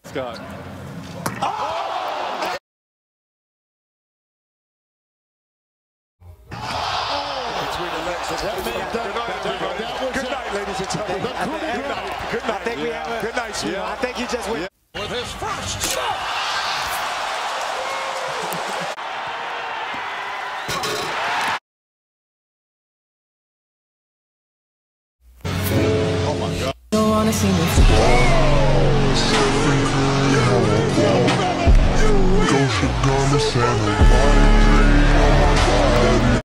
Scott. Good night, ladies and gentlemen. Good night. Good night, sweetheart. I think you just went with his first shot. Oh my God. Don't wanna see me. Go shit gun to Santa.